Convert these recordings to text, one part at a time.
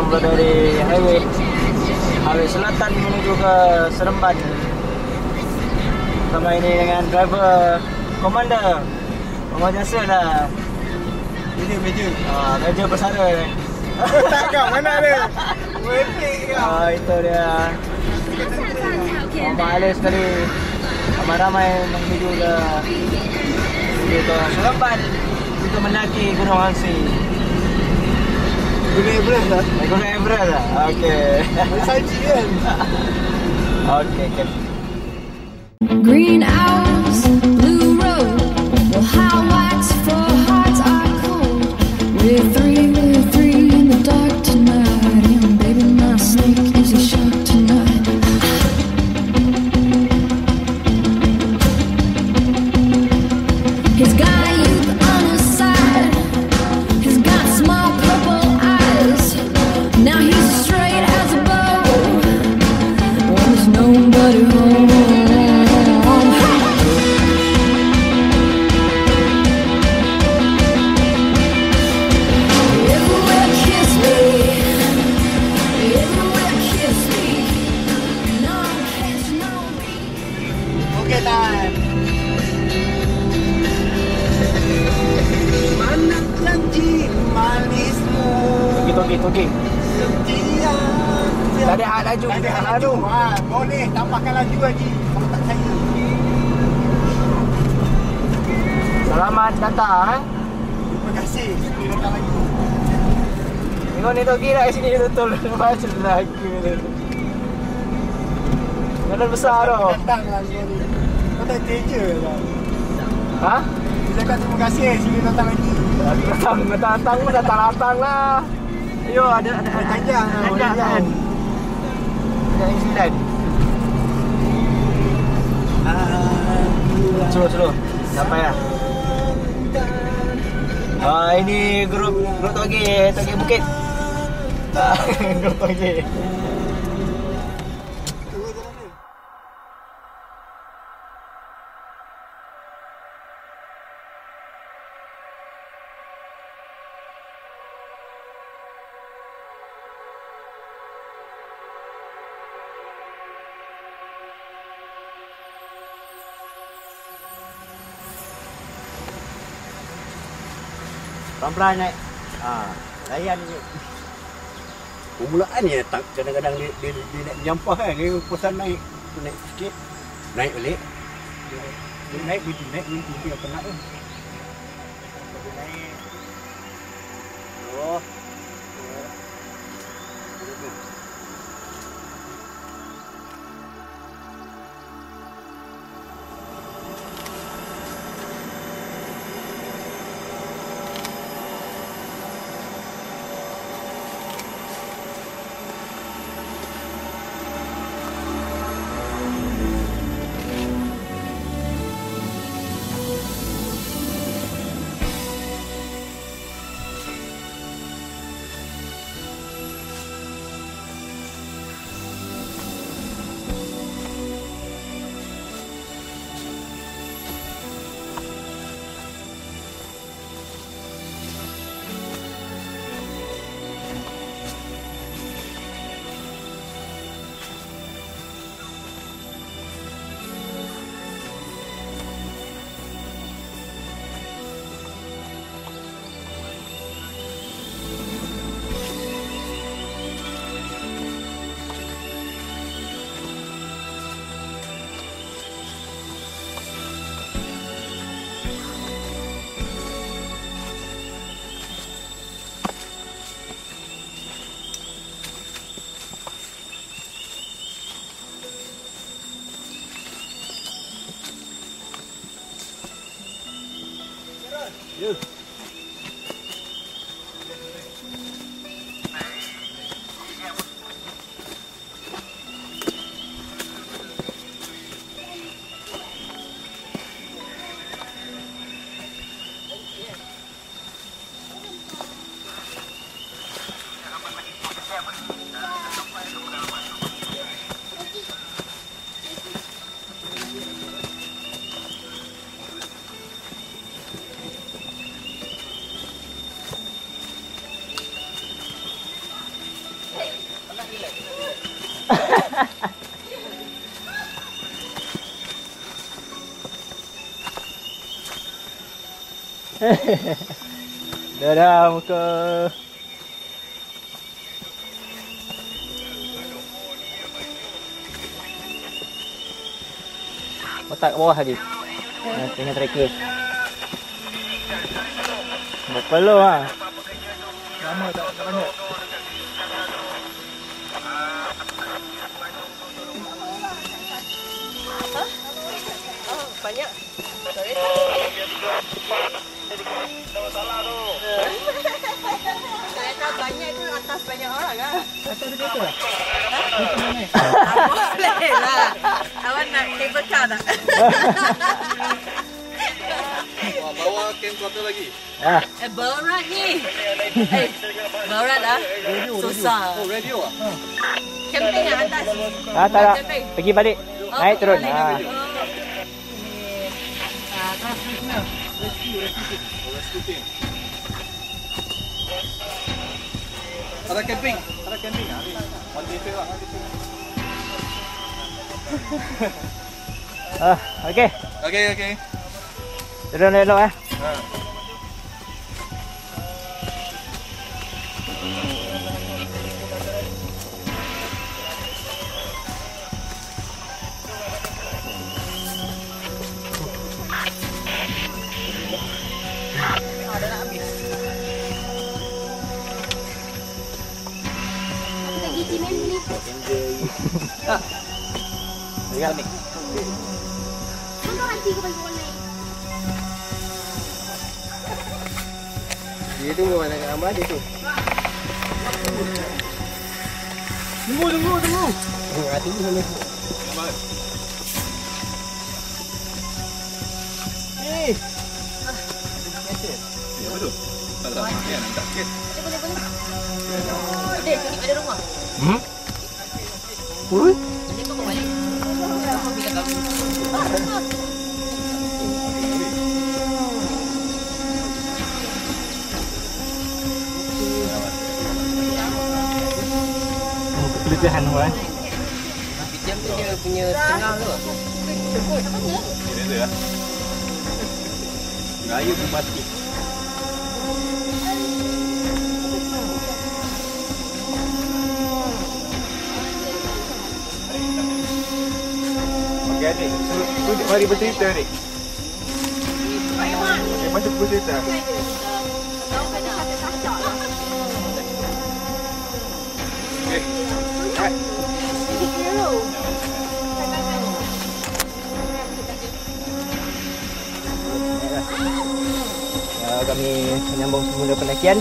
dari highway selatan menuju ke Seremban. Sama ini dengan driver komander. Memang jasa lah. Meja bersara ni. Kat mana dia? Merepek kau. Itu dia. Ramai sekali. Ramai-ramai menuju ke Seremban untuk mendaki Gunung Angsi. Gunung Everest lah. Gunung Everest lah? Okey. Saji kan? Okey. Green hours, blue road. Well, how wax for hearts are cold. We're three in the dark tonight. And baby, my snake is a shark tonight. He's got youth on his side. He's got small purple eyes. Now he's straight as a bow. When there's nobody home. Okey tan. Mana janji manismu? Toki. Setia. Tak ada hak laju. Tak ada hak laju. Boleh tambahkan laju lagi. Kalau tak saya. Selamat datang. Terima kasih. Sudah datang lagi. Tengok ni Toki kat sini betul. Macam lelaki ni. Jalan besar tau. Datang lagi ni. Kau tak teja lah. Ha? Dia cakap terima kasih. Sini datang lagi. Datang pun datang lah. Ayo ada Panjang kan. Ada insiden. Slow. Sampai lah. Ini grup Toki Bukit. Grup Toki. Pelan-pelan naik. Layan je. Permulaan ni kadang-kadang dia nak menyampah kan. Dia pesan naik sikit. Naik balik. Dia naik berhenti yang penat tu. Dia naik. Oh. Dadah muka. Letak kat bawah tadi. Tengah tracker. Berpeluh lah. Lama tak banyak. Banyak. Sorry. Saya tahu banyak tu atas banyak orang kan? Atas dia kata? Boleh lah. Awak nak cable car tak? Bawa camp quarter lagi. Berat ni. Berat lah. Susah. Oh, radio ah? Camping lah atas. Tak nak. Pergi balik. Naik turun. Rescue team. Ada camping. Ada camping ah. One day fail lah. Okey. Okay. Turun elok Lihat ni. Dia tu mana kat gambar dia tu. Tunggu. Tunggu sana. Ya betul. Tak ada makan tak sikit. Boleh. Dek, pergi pada rumah. Ui. Nanti kau balik. Keletihan orang. Jam tu dia punya tengah tu. Ini dia lah. Raya pun pasti. Okey adik, tu mari bercerita adik. Okey, macam bercerita. Kami menyambung semula pendakian.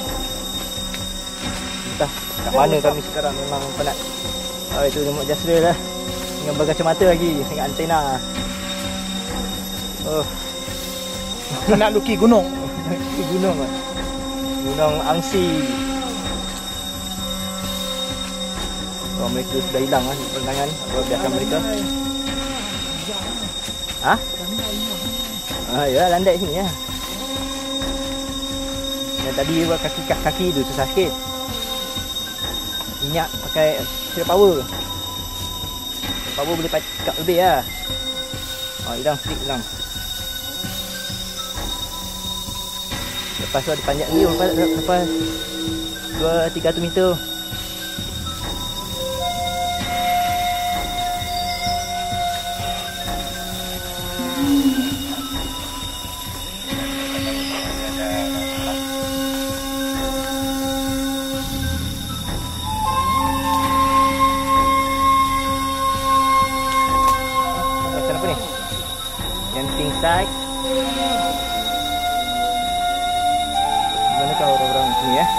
Entah kat mana kami sekarang, memang penat. Itu Remote Jasra lah. Dengan berkacamata lagi, dengan antena. Nak luki gunung. Gunung lah. Gunung Angsi. Mereka sudah hilang lah penerangan. Biarkan mereka. Ya, landai sini ya. Dan tadi buat kaki tu susah sikit. Minyak pakai spare power. Power boleh cakap lebih lah. Hilang sikit hilang. Lepas tu ada panjat ni lepas 200-300 meter. Side. Mana kau orang-orang sini ya?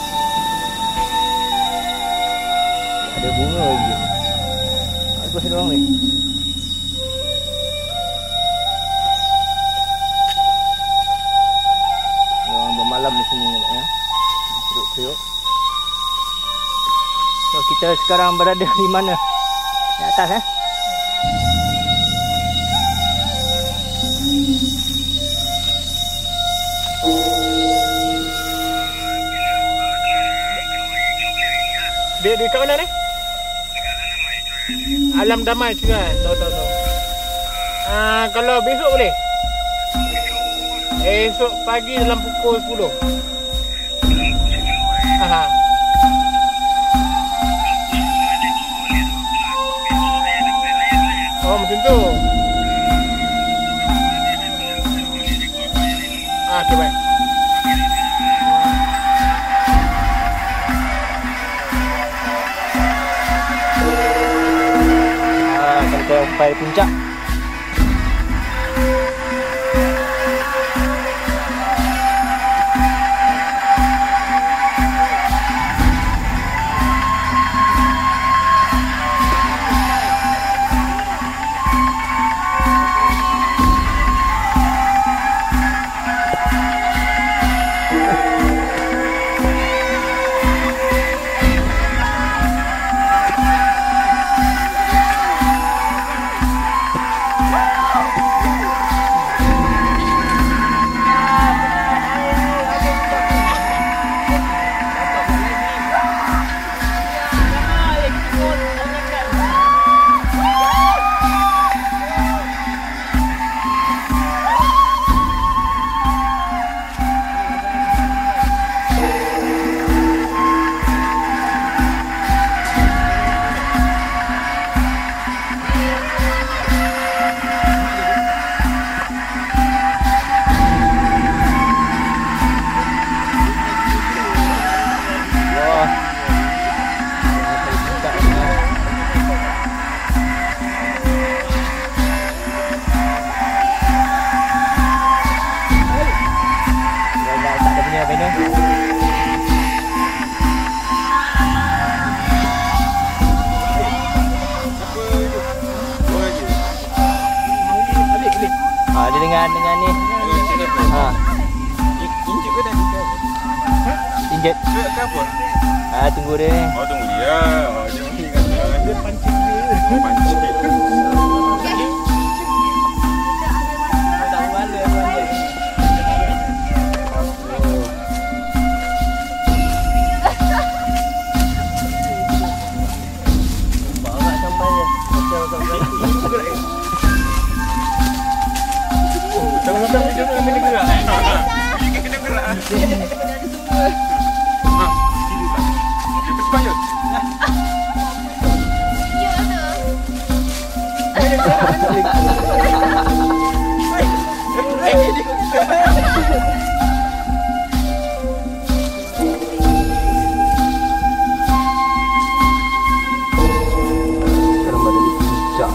Ada bunga lagi. Apa sini orang ni? Orang bermalam di sini ya. Kriuk-kriuk. So kita sekarang berada di mana? Di atas ya. Dia kat mana ni? Alam Damai juga. Tahu. Kalau besok boleh? Esok pagi dalam pukul 10. Aha. Oh, macam tu. Okey, baik. Kita sampai puncak. Dia dengan ni. Injek ke dah? Injet. Injek ke apa? Tunggu dia ni. Oh, tunggu dia. Oh, dia mungkin kata dia pancing dia. Pancing. Sama-sama dia kena gerak. Dia kena gerak. Dia cepat je. Sekarang berada di puncak.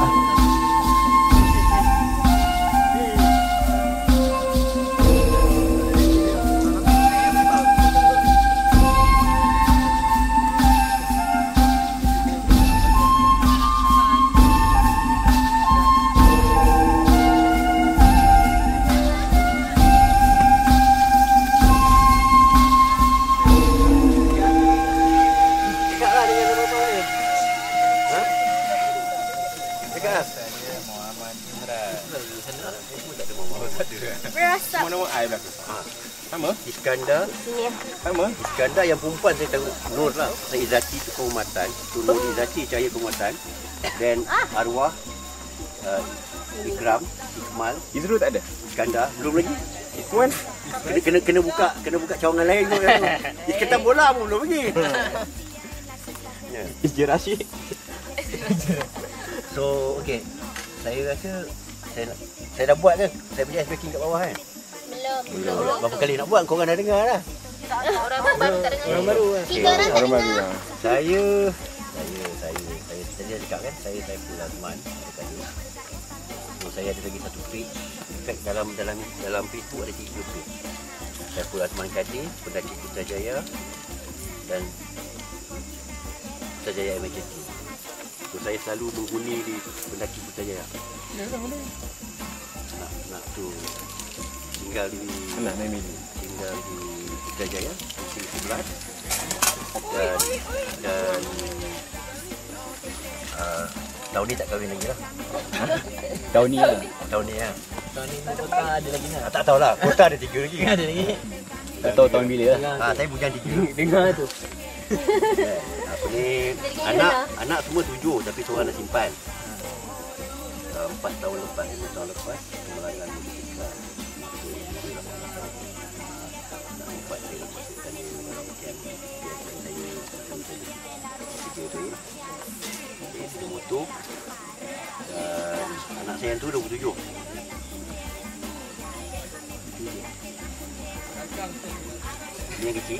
Berasap. Semua nama I belakang. Sama? Iskandar. Sini. Sama? Iskandar yang perempuan saya tahu Nur lah. Saya Izzati tu kehormatan. Tu Nur Izzati cahaya kehormatan. Dan arwah Ikram, Ikmal, Izrul tak ada? Iskandar belum lagi. Iswan? Kena buka cawangan lain tu. Iketan bola pun belum lagi. Ya. Izjir Rashid. So, okey. Saya rasa saya dah buat ke? Saya punya ice breaking kat bawah kan? Belum. Berapa kali nak buat? Korang dah dengar lah. Orang baru tak dengar. Orang baru lah. Kita orang tak Orang baru dengar. lah. Saya tadi cakap kan, saya Saiful Azman tadi. So, saya ada lagi satu page. In fact dalam Facebook ada 3 page. Saiful Azman Kadir, Pendaki Putrajaya dan Putrajaya MHT. So, saya selalu menghuni di Pendaki Putrajaya. Nak tu tinggal di Putrajaya di 11 dan tahun ni tak kahwin lagi lah. Tahun ni lah. Tahun ni lah. Tahun ni kota ada lagi lah. Tak tahulah, kota ada 3 lagi. Ada lagi. Tak tahu tahun bila lah. Saya bujang 3. Dengar tu. Apa ni, anak semua 7 tapi seorang dah simpan. 4 tahun lepas, 5 tahun lepas kemulangan Kerja tu. Saya sudah motor. Dan anak saya yang tu 27. Ini yang kecil.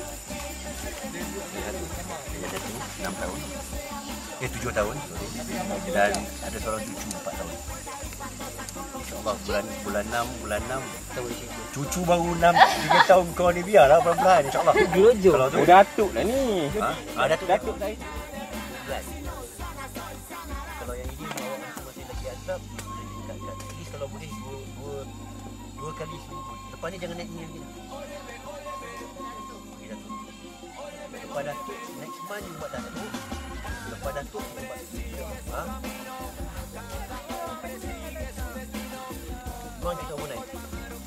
Dia satu 6 tahun. 7 tahun. Dan ada seorang cucu 4 tahun. InsyaAllah bulan 6 cucu baru 3 tahun kau ni biarlah pelan-pelan insyaAllah. Kalau tu datuk lah ni. datuk saya. Kalau yang ini masih lagi azab, at least kalau boleh dua kali seminggu. Lepas ni jangan naik ni lagi. Okay, datuk. Lepas datuk next month you buat datuk. Lepas datuk you buat Memang kita mau naik.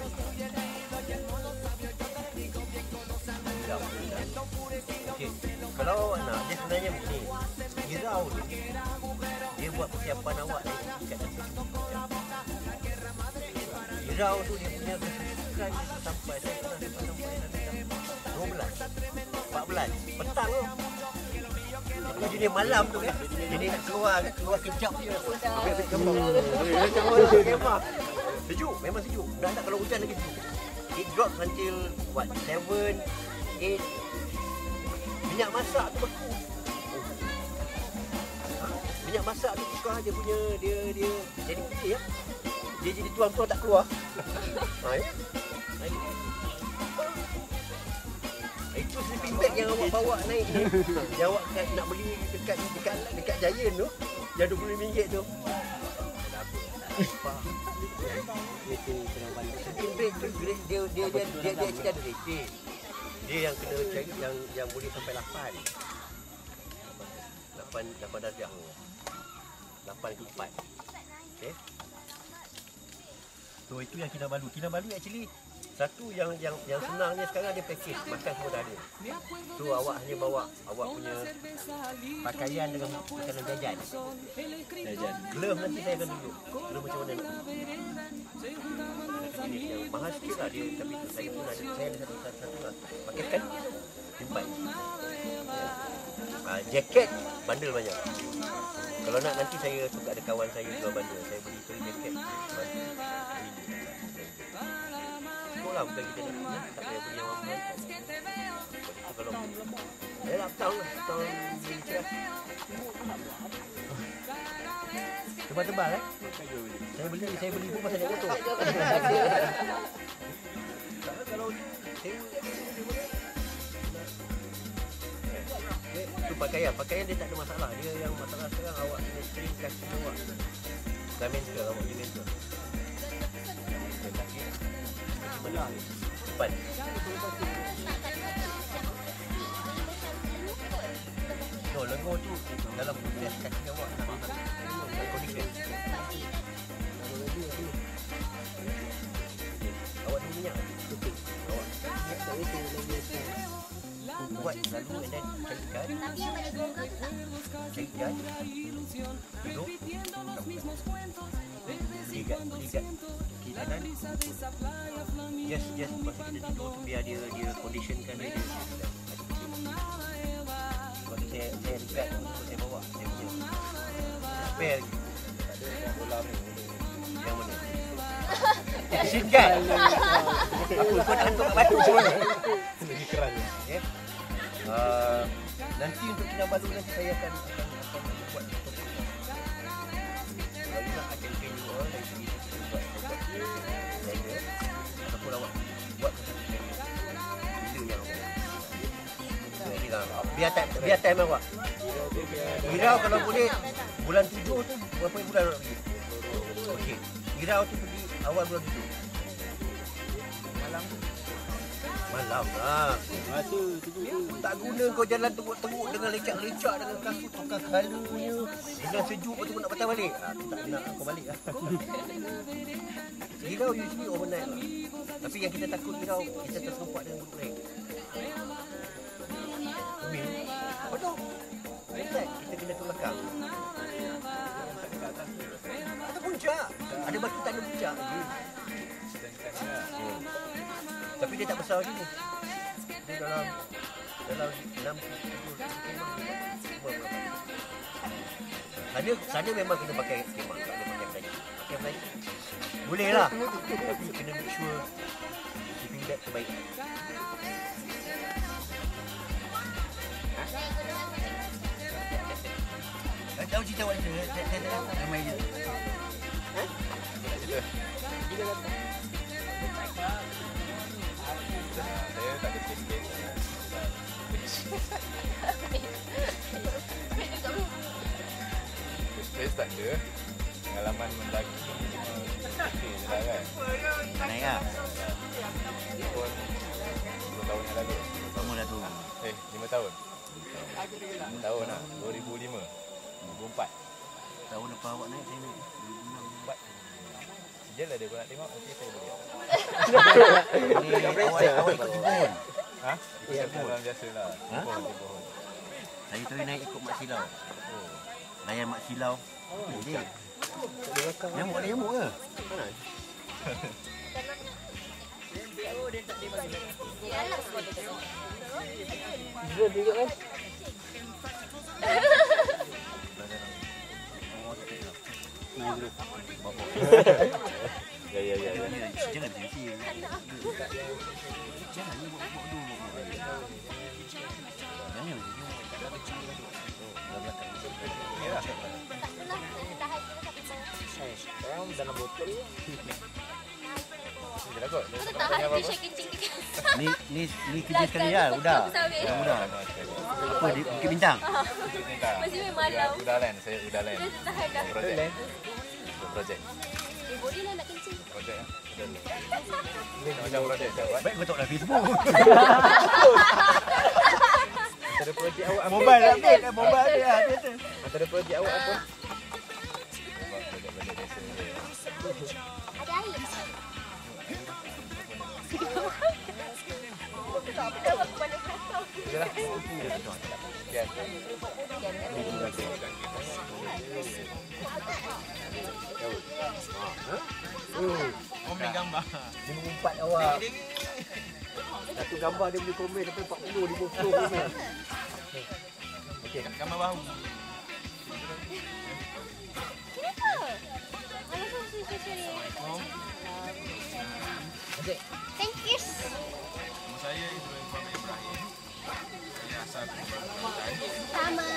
Okay. Kalau awak nak, dia sebenarnya begini. Irau tu, dia buat persiapan awak dari tingkat dan Irau tu dia punya kesukaan sampai saya pernah sampai 12, 14, petang tu. Itu jenis malam tu kan. Jadi nak keluar kejap je. Kemah. Sejuk, memang sejuk. Dah tak kalau hujan lagi sejuk. It drop until what 7, 8. Minyak masak tu beku. Minyak masak tu suka dia punya dia jadi putih ya. Dia jadi tuang-tuang tak keluar. Ya. Itu sleeping bag yang awak bawa naik ni. Yang awak nak beli dekat Giant tu. Yang RM20 tu. Sleeping bag tu dia actually ada rating. Dia yang kena cari yang boleh sampai 8 darjah. 8 ke 4. Okey. So itu yang Kinabalu. Kinabalu actually satu yang senangnya sekarang dia package, makan semua dah ada. So awak hanya bawa awak punya pakaian dengan makanan jajan. Glove nanti saya akan tunjuk. Glove macam mana nak. Ini mahal sikit lah dia, tapi saya pun ada, saya ada satu lah. Pakai kan simpan. Jaket bandel banyak. Kalau nak nanti saya suka ada kawan saya jual bandel. Saya beli free jaket bandel. Lah bukan kita nak tak payah beli yang mahal. Kalau saya nak tahun beli cerah. Tebal-tebal Saya beli pun pasal naik motor. Kalau itu pakaian dia tak ada masalah. Dia yang masalah sekarang awak kena screen kaki awak. Dan mental awak punya mental. Depan. So, lengur tu dalam proses kaki awak condition. Awak ni minyak. Awak minyak tak boleh buat lalu and then carikan. Duduk. Ligat. Kiri kanan. Yes, masa kita tidur tu biar dia conditionkan dia. Sebab tu saya ligat saya bawa saya punya spare lagi. Ada bola yang mana? Singkat. Apa kau nak hantar batu semua ni? Ini keras ni. Okay. Nanti untuk Kinabalu nanti saya akan buat satu. Kalau nak akan train you all dari sini buat blender ataupun awak buat video yang biar time awak. Irau kalau boleh bulan 7 tu berapa bulan nak pergi? Okey. Irau tu pergi awal bulan 7. Malam lah. Tak guna kau jalan teruk-teruk dengan lecak-lecak dengan kasut tukar colournya. Dengan sejuk lepas tu nak patah balik. Tak nak kau balik lah. Irau usually overnight lah. Tapi yang kita takut Irau, kita terserempak dengan group lain. Betul. Kita kena ke belakang. Ada puncak. Ada batu tak ada puncak. Tapi dia tak besar macam ni. Dia dalam dalam kemang sana memang kena pakai kemang, tak boleh pakai flash. Boleh lah, tapi kena make sure keeping that terbaik. Tahu cerita awak je, ramai je. Saya tak ada tiket. Saya tak ada. Pengalaman mendaki okey je lah kan. Naik lah. Pun 10 tahun yang lalu. Kamu dah tu. 5 tahun. 5 tahun lah. 2005. 2004. Tahun lepas awak naik, saya naik 2006. Sejalah dia kau nak tengok, nanti saya boleh. Awak ikut timbun. Ha? Ikut timbun biasa lah. Ha? Timbun. Saya tu naik ikut Mak Silau. Layan Mak Silau. Dia. Nyamuk ke? Drone juga kan? Ya. Jangan tensi. Jangan ni buat dulu. Jangan. Sekarang dalam botol ni. Dia lah kot. Ni kerja sekali lah. Udah. Apa di Bukit Bintang? Masih malam. Udalan, saya udalan. Projek. Projek. Boleh lah nak kencing. Projek. Macam projek saya buat. Baik kau tak ada Facebook. Antara projek awak apa? Mobile update. Mobile update. Antara projek awak apa? Projek-projek biasa je. Ada air. Sudahlah. Sekian. Komen gambar. Dia mengumpat awak. Satu gambar dia boleh komen sampai 40, 50 komen. Okey, gambar bahu. Thank you. Nama saya Ibrahim Muhammad Ibrahim. Saya asal Kelantan. Sama.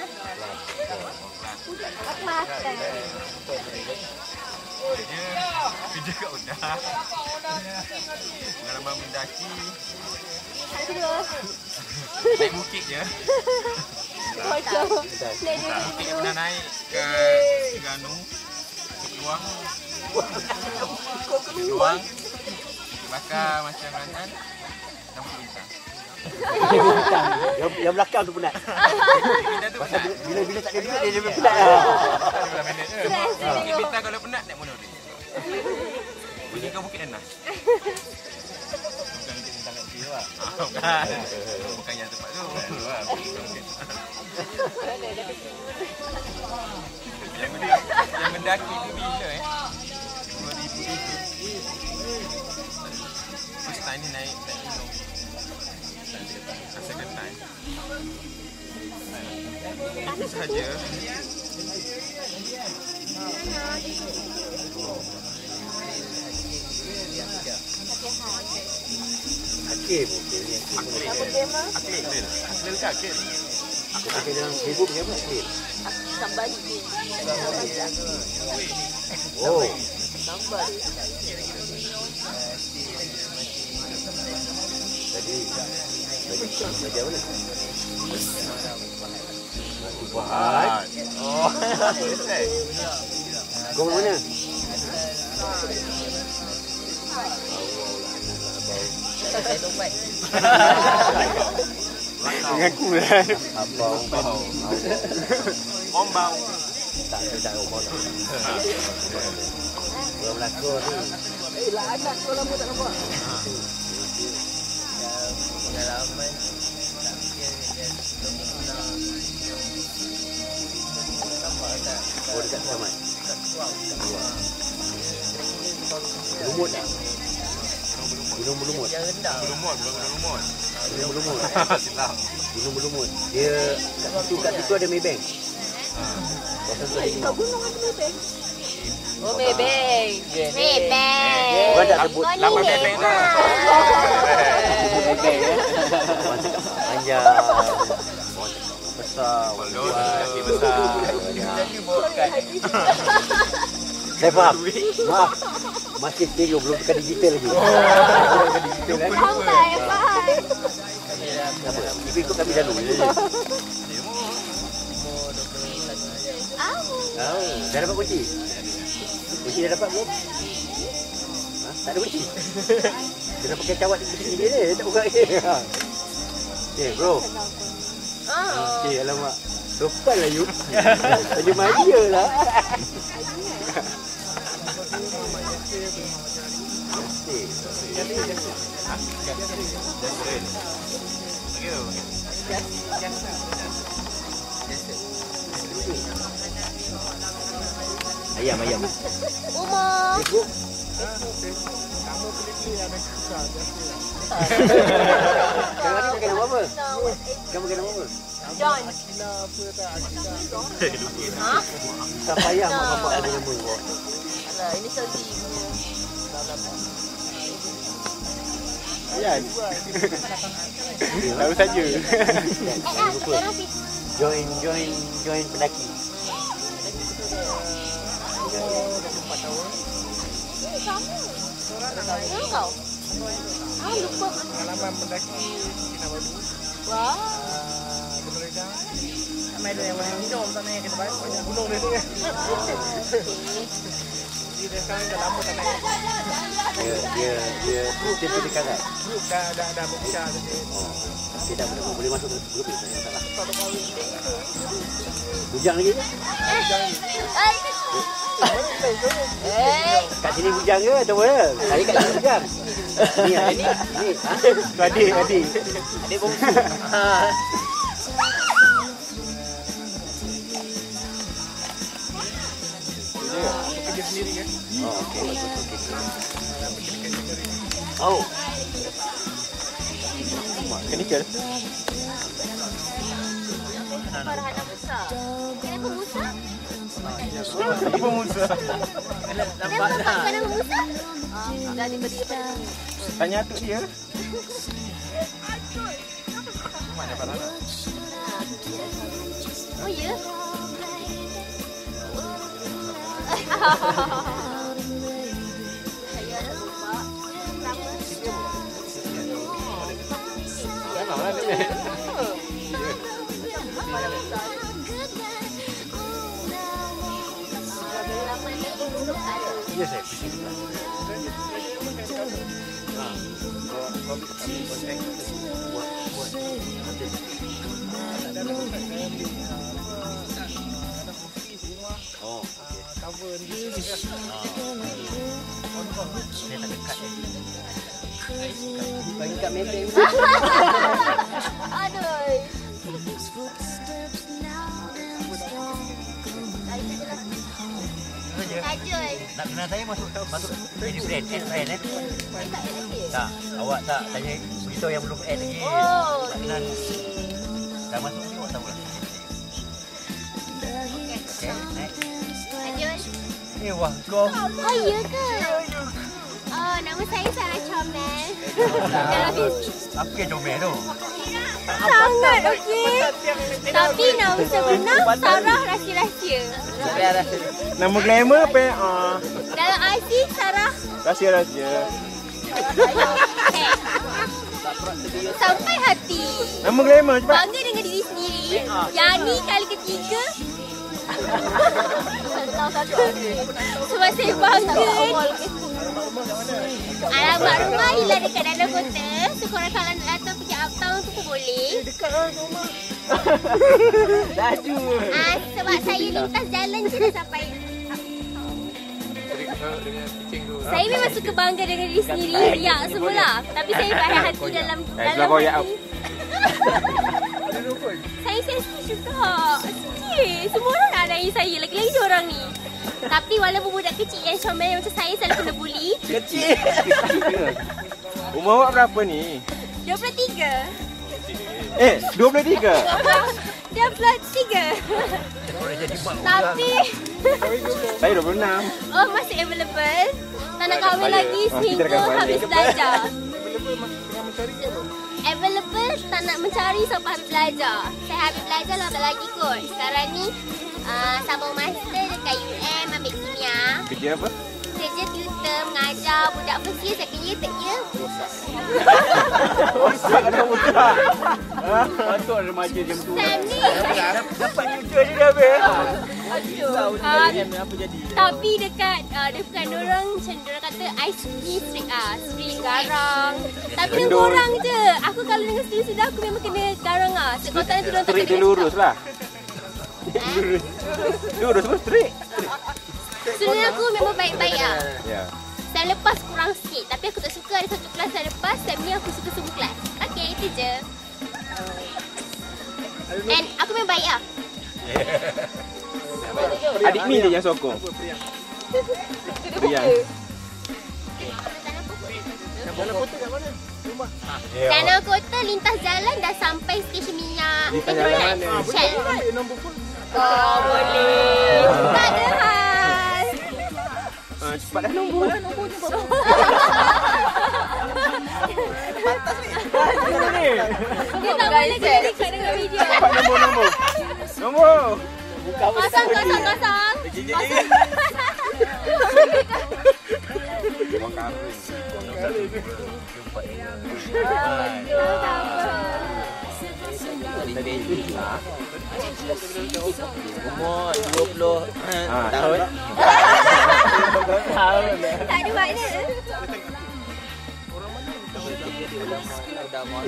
Kelantan. Kerja kat Udah. Pengalaman mendaki. Terus. Naik bukit je. Macam. Bukit yang pernah naik ke Terengganu. Keluang. Bakar macam Kelantan. Dan Bukit Bintang. Yang belakang tu penat. Bintang tu penat. Bila tak ada duit dia lebih penat lah. Tak ada minit je. Bukit Bintang kalau penat naik monorail. Pergi ke Bukit Enas. Bukan Bukit Bintang kat sini lah. Bukan. Bukan yang tempat tu. Yang mendaki tu bila 2007. First time ni naik gunung. Second time. Itu sahaja. Akil. Akil ke Akil? Aku pakai dalam Facebook ni apa Akil? Sambal. Oh. Tadi belajar mana? Buat. Oh, selesai. Kau mana? Saya tobat. Mengaku lah. Abang. Ombang. Tak ombang. Belum lakon ni. Lah anak kau lama tak nampak. Pengalaman Oh, dekat Selamat. Lumut tak? Gunung Berlumut. Berlumut, bukan Berlumut. Gunung Berlumut. Silap. Gunung Berlumut. Dia kat situ ada Maybank. Kawasan tu ada Maybank. Oh, Maybank. Maybank. Orang tak sebut Lapan Maybank tu. Maybank panjang. Besar. Kalau kaki besar. Saya faham. Maaf. Masih stereo, belum tukar digital lagi. Sampai apa? Apa? Ikut kami dahulu. Dah dapat kunci? Kunci dah dapat belum? Ha? Tak ada kunci? Dia dah pakai cawat di sini dia ni. Tak buka dia. Okay bro. Okay alamak. Sopan lah you. Tanya manja lah. Ayam. Umur. Facebook. Kamu pakai nama apa? Kamu pakai nama apa? John. Tak payah mak bapak ada nama kau. Alah, ini Saudi punya. Tahu saja. Join pendaki. Mana kau? Lupa. Pengalaman mendaki Kinabalu. Wah. Gunung Redang. Ramai ada yang minum sana yang kita baik. Banyak gunung dia ni. Jadi dia sekarang dah lama tak naik. Dia rutin tu dekat kan? Grup dah berpecah tadi. Dia dah boleh masuk ke grup ni, tak ada masalah. Bujang lagi? Kat sini bujang ke atau mana? Saya kat sini bujang. Ni. Tu adik. Adik bongsu. Kerja sendiri kan. Oh, okey. Oh. Mechanical. Farhana Musa. Kenapa Musa? Apa Musa? Kenapa nama Musa? Dah diberi apa ni? Tanya atuk dia. Oh ya? Saya ada lupa. Janganlah dia. Ya saya pergi. Oh, Cover ni juga. saya tak dekat. Bagi kat meeting. Aduh. Tajul. Nak kenal saya masuk jadi brand eh. Tak, awak tak tanya beritahu yang belum add lagi. Oh, Tak kenal. Dah masuk ni awak tahu lah. Okey, next. Tajul. Wah, kau. Oh, iya ke? Oh, nama saya Sarah Comel. Dalam Apa yang comel tu? sangat okey. Tapi nama sebenar Sarah Rahsia. Nama glamour apa? Dalam IC Sarah Rahsia. sampai hati. Nama glamour cepat. Bangga dengan diri sendiri. Yang ni kali ketiga. Sebab saya bangga. Alamat rumah ialah dekat dalam kota. So korang kalau nak datang pergi uptown tu pun boleh. Dekat lah rumah. Laju. Sebab saya lintas jalan je dah sampai. Dengan kucing tu. Saya memang suka bangga dengan diri sendiri. Riak semula. Tapi saya pada hati dalam koyak. hati. Saya sensitif juga. Sikit. Semua orang nak nanya saya. Lagi-lagi dia orang ni. Tapi walaupun budak kecil yang comel macam saya selalu kena bully. Kecil. Umur awak berapa ni? 23. 23? 23. Tapi Saya 26. oh masih available. Tak nak kahwin Saya- lagi kita sehingga akan balik. habis belajar. Available tak nak mencari sampai habis belajar. Saya habis belajar lambat lagi kot. Sekarang ni sambung master dekat UM ambil kimia. Kerja apa? Kerja tutor mengajar budak first year, second year, third year. Rosak dah budak. Patut remaja jam tu. Sam ni. Dapat tutor je dah habis. Apa jadi? Tapi dekat dekat dorang macam dorang kata I strict strict garang. Tapi dengan Kendor. korang je. Aku kalau dengan student aku memang kena garang Sebab kalau tak nanti dorang tak Strik dia kena lurus lah. cakap. Lurus pun strik. Student aku memang baik-baik Ya. Saya lepas kurang sikit. Tapi aku tak suka ada satu kelas saya lepas. Time ni aku suka semua kelas. Okay, itu je. And aku memang baik Adik Mi dia yang sokong. Rian. Danau Kota lintas jalan dah sampai stesen minyak. Lintas jalan mana? Shell. Oh, boleh. Tak ada hal. Cepat dah nombor. Dia tak boleh kena record dengan video. Cepat nombor. Nombor. Kosong. Umur 20 tahun. Tak ada makna. Dah mau.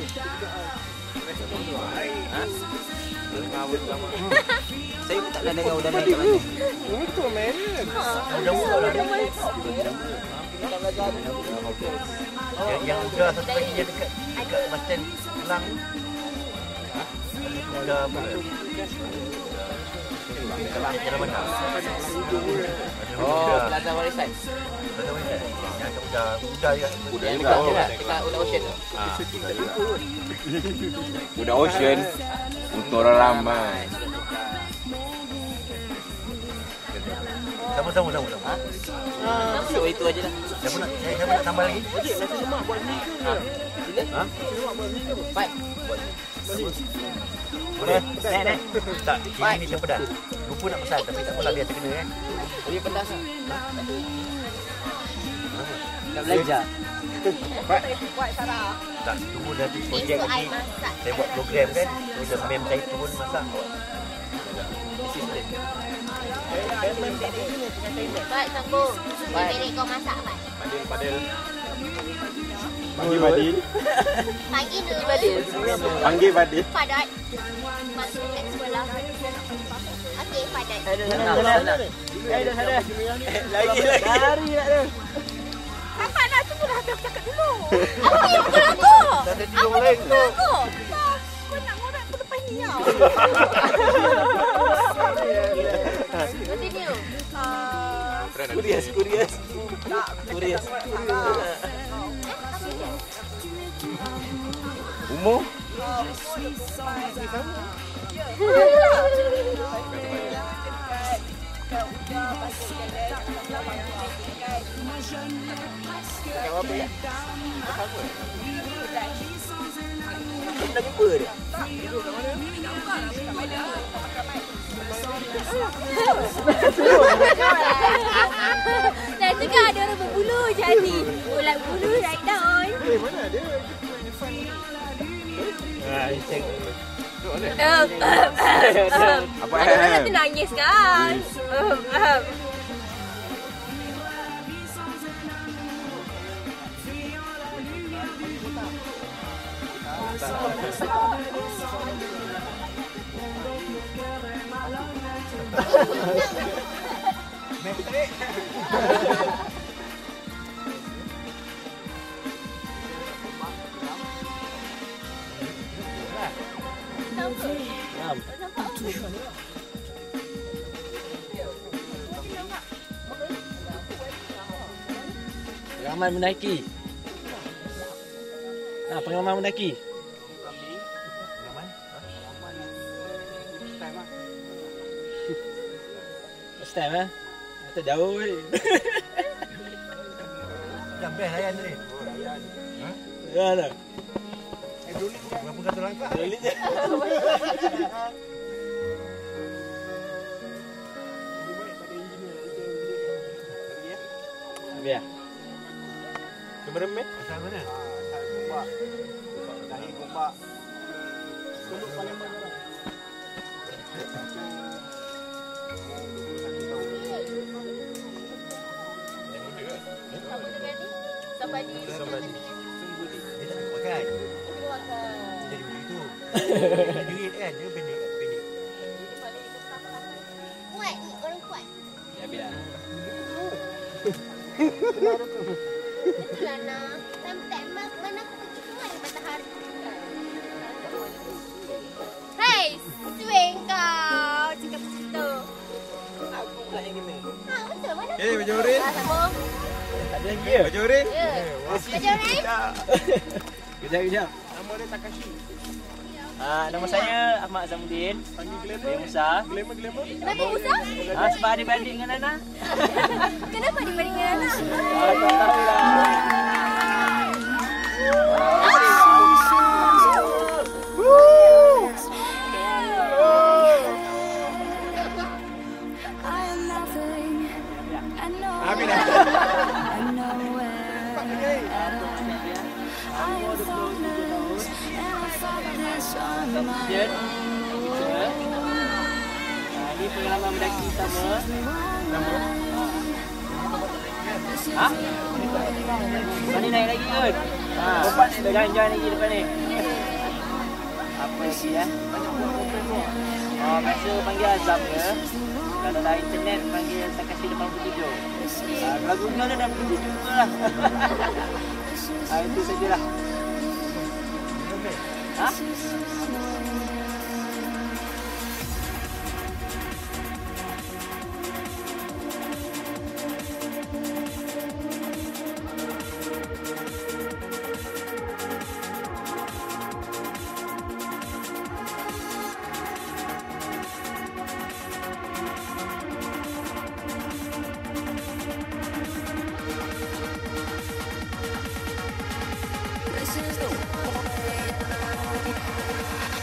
Saya pun tak pernah dengar udah naik kat mana. Betul man. Yang udah satu lagi yang dekat bus stand Kelang. Udah apa? Kelang jalan mana? Oh, Plaza Warisan. Yang udah juga. Yang dekat je lah. Dekat Ular Ocean tu. Udah Ocean. Untuk orang ramai. Sama-sama. So itu aja lah. Siapa nak tambah lagi? Pat. Boleh? Nek. Tak, ini siapa dah? Lupa nak pesan tapi tak apalah biar terkena Boleh pedas lah. Nak belajar. Tak, tunggu nanti projek Besok I lagi. masak. Saya buat program kan. Terus mem saya turun masak. Baik, sambung. Bilik kau masak, Mat. Padil. Panggil Badil. Pagi dulu. Panggil Badil. Padat. Masuk dekat sekolah. Okey, padat. Sana. Lagi. Lari nak tu. Kakak nak tunggu dah habis cakap dulu. Apa yang pukul aku? Apa yang pukul aku? Kau nak ngorek aku lepas ni tau. Continue. Kurias. Umur? Nak jumpa dia. Dah cakap ada orang berbulu jadi. Ulat bulu right down. Apa Ada orang nanti nangis kan? Rahman menaiki. Pengalaman mendaki. First time lah. Tak jauh ni. Dah best layan tadi. Ya dah. Berapa kata langkah? Balik je. Biar. Kamera meh. Asal mana? Sampai di Dia tak nak makan. Jadi begitu. Duit kan, dia pendek. kuat ni, orang kuat. Ya biar. Itulah nak. Time mana aku pergi keluar dari matahari. Hei, swing kau. Cakap begitu. Aku pula yang kena. Ha, betul mana? Baju oren. Sama. Tak ada lagi ya? Baju oren. Ya. Baju orang. Kejap. Nama dia Takashi. Nama saya Ahmad Zamuddin. Panggil glamour. Saya Musa. Glamour. Kenapa Musa? Sebab adik-beradik dengan Nana. Kenapa dibanding dengan anak? Tak tahulah. I am nothing. I know. Habis dah. I know where. I am thoughtless, and I thought this on my Jen. Ini pengalaman mendaki pertama. Ha? Mana naik lagi kot? Jalan-jalan lagi depan ni. Apa lagi ya? Biasa panggil Azam je. Kalau dah internet panggil Takashi 87. Kalau Google dah 87 lah. Itu sajalah. Ha? This is the